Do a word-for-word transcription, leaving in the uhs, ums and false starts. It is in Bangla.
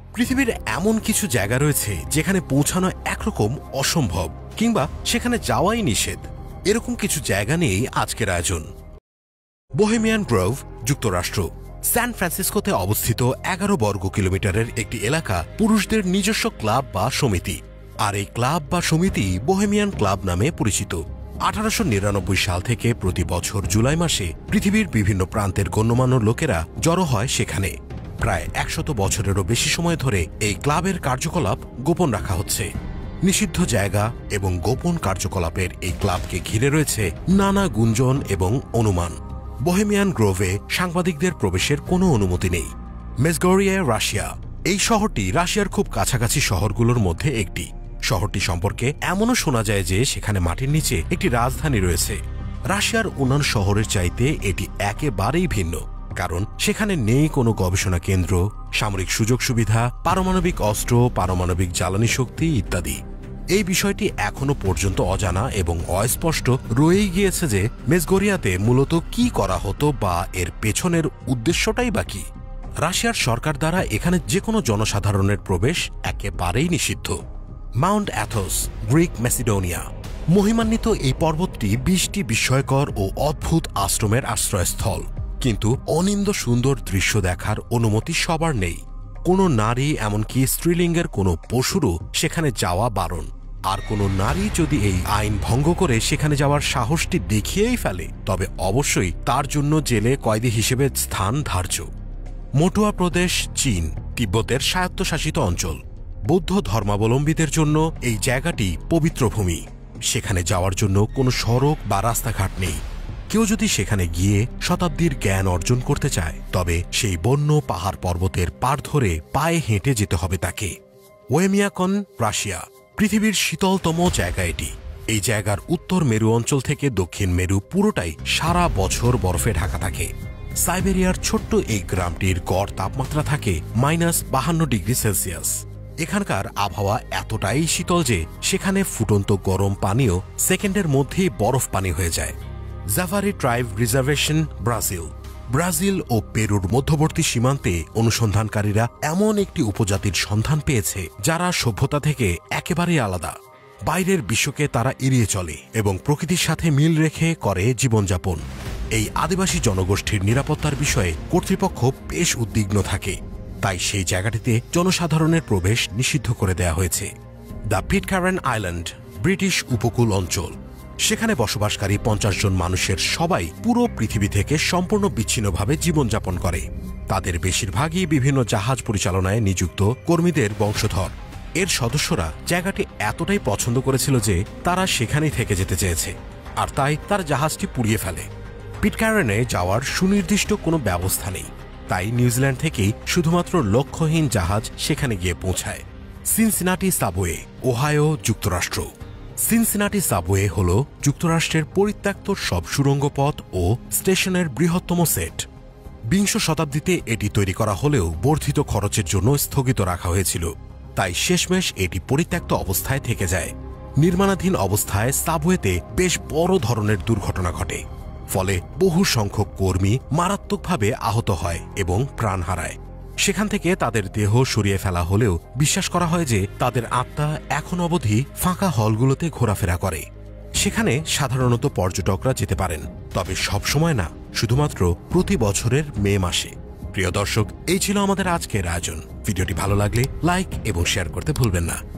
পৃথিবীর এমন কিছু জায়গা রয়েছে যেখানে পৌঁছানো একরকম অসম্ভব কিংবা সেখানে যাওয়াই নিষেধ। এরকম কিছু জায়গা নিয়েই আজকের আয়োজন। বোহেমিয়ান গ্রোভ, যুক্তরাষ্ট্র। স্যান ফ্রান্সিসকোতে অবস্থিত এগারো বর্গ কিলোমিটারের একটি এলাকা পুরুষদের নিজস্ব ক্লাব বা সমিতি। আর এই ক্লাব বা সমিতি বোহেমিয়ান ক্লাব নামে পরিচিত। আঠারোশো নিরানব্বই সাল থেকে প্রতি বছর জুলাই মাসে পৃথিবীর বিভিন্ন প্রান্তের গণ্যমান্য লোকেরা জড়ো হয় সেখানে। প্রায় একশত বছরেরও বেশি সময় ধরে এই ক্লাবের কার্যকলাপ গোপন রাখা হচ্ছে। নিষিদ্ধ জায়গা এবং গোপন কার্যকলাপের এই ক্লাবকে ঘিরে রয়েছে নানা গুঞ্জন এবং অনুমান। বোহেমিয়ান গ্রোভে সাংবাদিকদের প্রবেশের কোনো অনুমতি নেই। Mezhgorye, Russia. এই শহরটি রাশিয়ার খুব কাছাকাছি শহরগুলোর মধ্যে একটি। শহরটি সম্পর্কে এমনও শোনা যায় যে সেখানে মাটির নিচে একটি রাজধানী রয়েছে। রাশিয়ার অন্যান্য শহরের চাইতে এটি একেবারেই ভিন্ন, কারণ সেখানে নেই কোনো গবেষণা কেন্দ্র, সামরিক সুযোগ সুবিধা, পারমাণবিক অস্ত্র, পারমাণবিক জ্বালানি শক্তি ইত্যাদি। এই বিষয়টি এখনো পর্যন্ত অজানা এবং অস্পষ্ট রয়েই গিয়েছে যে মেজগরিয়াতে মূলত কি করা হতো বা এর পেছনের উদ্দেশ্যটাই বা কি। রাশিয়ার সরকার দ্বারা এখানে যে কোনো জনসাধারণের প্রবেশ একেবারেই নিষিদ্ধ। Mount Athos, Greek Macedonia. মহিমান্বিত এই পর্বতটি বিশটি বিস্ময়কর ও অদ্ভুত আশ্রমের আশ্রয়স্থল, কিন্তু অনিন্দ সুন্দর দৃশ্য দেখার অনুমতি সবার নেই। কোনো নারী, এমনকি স্ত্রীলিঙ্গের কোনো পশুরও সেখানে যাওয়া বারণ। আর কোনো নারী যদি এই আইন ভঙ্গ করে সেখানে যাওয়ার সাহসটি দেখিয়েই ফেলে, তবে অবশ্যই তার জন্য জেলে কয়েদি হিসেবে স্থান ধার্য। মটুয়া প্রদেশ, চীন। তিব্বতের স্বায়ত্তশাসিত অঞ্চল। বৌদ্ধ ধর্মাবলম্বীদের জন্য এই জায়গাটি পবিত্র ভূমি। সেখানে যাওয়ার জন্য কোনো সড়ক বা রাস্তাঘাট নেই। কেউ যদি সেখানে গিয়ে শতাব্দীর জ্ঞান অর্জন করতে চায়, তবে সেই বন্য পাহাড় পর্বতের পাড় ধরে পায়ে হেঁটে যেতে হবে তাকে। Oymyakon, Russia. পৃথিবীর শীতলতম জায়গা এটি। এই জায়গার উত্তর মেরু অঞ্চল থেকে দক্ষিণ মেরু পুরোটাই সারা বছর বরফে ঢাকা থাকে। সাইবেরিয়ার ছোট্ট এই গ্রামটির গড় তাপমাত্রা থাকে মাইনাস বাহান্ন ডিগ্রি সেলসিয়াস। এখানকার আবহাওয়া এতটাই শীতল যে সেখানে ফুটন্ত গরম পানীয় সেকেন্ডের মধ্যেই বরফ পানি হয়ে যায়। Javari tribe reservation, Brazil. Brazil ও পেরুর মধ্যবর্তী সীমান্তে অনুসন্ধানকারীরা এমন একটি উপজাতির সন্ধান পেয়েছে যারা সভ্যতা থেকে একেবারেই আলাদা। বাইরের বিশ্বকে তারা এড়িয়ে চলে এবং প্রকৃতির সাথে মিল রেখে করে জীবনযাপন। এই আদিবাসী জনগোষ্ঠীর নিরাপত্তার বিষয়ে কর্তৃপক্ষ বেশ উদ্বিগ্ন থাকে, তাই সেই জায়গাটিতে জনসাধারণের প্রবেশ নিষিদ্ধ করে দেয়া হয়েছে। দ্য পিটক্যারেন আইল্যান্ড, ব্রিটিশ উপকূল অঞ্চল। সেখানে বসবাসকারী পঞ্চাশ জন মানুষের সবাই পুরো পৃথিবী থেকে সম্পূর্ণ বিচ্ছিন্নভাবে জীবনযাপন করে। তাদের বেশিরভাগই বিভিন্ন জাহাজ পরিচালনায় নিযুক্ত কর্মীদের বংশধর। এর সদস্যরা জায়গাটি এতটাই পছন্দ করেছিল যে তারা সেখানেই থেকে যেতে চেয়েছে, আর তাই তার জাহাজটি পুড়িয়ে ফেলে। পিটক্যারেনে যাওয়ার সুনির্দিষ্ট কোনো ব্যবস্থা নেই, তাই নিউজিল্যান্ড থেকেই শুধুমাত্র লক্ষ্যহীন জাহাজ সেখানে গিয়ে পৌঁছায়। সিনসিনাটি সাবওয়ে, ওহাইও, যুক্তরাষ্ট্র। সিনসিনাটি সাবওয়ে হল যুক্তরাষ্ট্রের পরিত্যক্ত সব সুড়ঙ্গ পথ ও স্টেশনের বৃহত্তম সেট। বিংশ শতাব্দীতে এটি তৈরি করা হলেও বর্ধিত খরচের জন্য স্থগিত রাখা হয়েছিল, তাই শেষমেশ এটি পরিত্যক্ত অবস্থায় থেকে যায়। নির্মাণাধীন অবস্থায় সাবওয়েতে বেশ বড় ধরনের দুর্ঘটনা ঘটে, ফলে বহু সংখ্যক কর্মী মারাত্মকভাবে আহত হয় এবং প্রাণ হারায়। সেখান থেকে তাদের দেহ সরিয়ে ফেলা হলেও বিশ্বাস করা হয় যে তাদের আত্মা এখন অবধি ফাঁকা হলগুলোতে ঘোরাফেরা করে। সেখানে সাধারণত পর্যটকরা যেতে পারেন, তবে সবসময় না, শুধুমাত্র প্রতি বছরের মে মাসে। প্রিয় দর্শক, এই ছিল আমাদের আজকের আয়োজন। ভিডিওটি ভালো লাগলে লাইক এবং শেয়ার করতে ভুলবেন না।